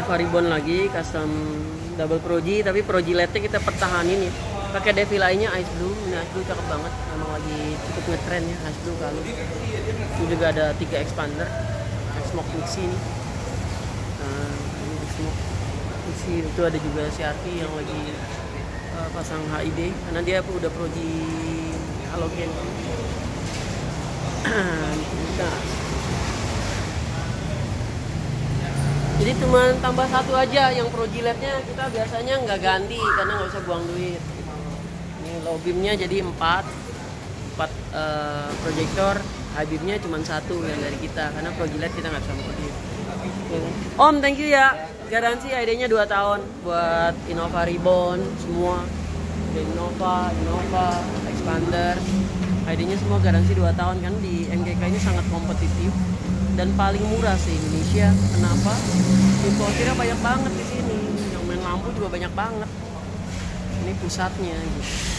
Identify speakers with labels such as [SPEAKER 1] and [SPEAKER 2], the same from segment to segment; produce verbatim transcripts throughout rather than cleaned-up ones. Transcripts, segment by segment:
[SPEAKER 1] Ribbon lagi custom double proji, tapi proji L E D-nya kita pertahanin ya. Pakai devi lainnya ice blue. Ini ice blue cakep banget, memang lagi cukup ngetren ya ice blue kalau. Ini juga ada tiga expander, smoke mixi ini. Nah, ini smoke mixi itu ada juga C R T yang lagi uh, pasang H I D karena dia udah proji halogen. Nah, jadi cuma tambah satu aja yang proji L E D-nya kita biasanya nggak ganti karena nggak usah buang duit. Ini low beam-nya jadi empat empat uh, proyektor, high beam-nya cuma satu yang dari kita karena proji L E D kita nggak bisa modif. Om, thank you ya. Garansi I D-nya dua tahun buat Innova Ribbon semua. Innova, Innova, Expander. I D-nya semua garansi dua tahun kan. Di M G K ini sangat kompetitif dan paling murah se Indonesia. Kenapa? Importernya banyak banget di sini. Yang main lampu juga banyak banget. Ini pusatnya gitu.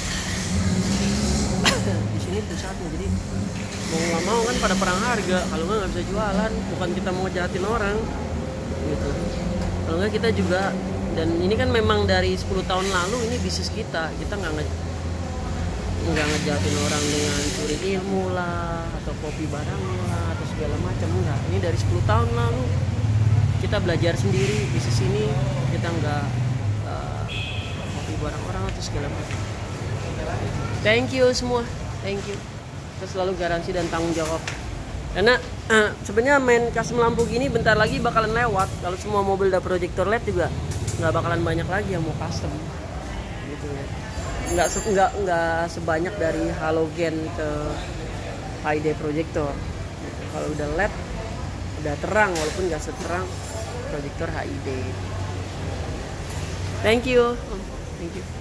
[SPEAKER 1] Di sini pusatnya, jadi mau nggak mau kan pada perang harga. Kalau nggak nggak bisa jualan. Bukan kita mau ngejahatin orang gitu. Kalau nggak kita juga, dan ini kan memang dari sepuluh tahun lalu ini bisnis kita. Kita nggak nge nggak ngejahatin orang dengan curi ilmu lah atau kopi barang lah atau segala macam, enggak. Ini dari sepuluh tahun lalu kita belajar sendiri bisnis ini, kita nggak uh, kopi barang orang atau segala macam. Thank you semua, thank you. Kita selalu garansi dan tanggung jawab. Karena uh, sebenarnya main custom lampu gini bentar lagi bakalan lewat. Kalau semua mobil udah proyektor L E D juga nggak bakalan banyak lagi yang mau custom gitu ya. Nggak, nggak, nggak sebanyak dari halogen ke H I D proyektor. Kalau udah L E D udah terang walaupun nggak seterang proyektor H I D. Thank you, thank you.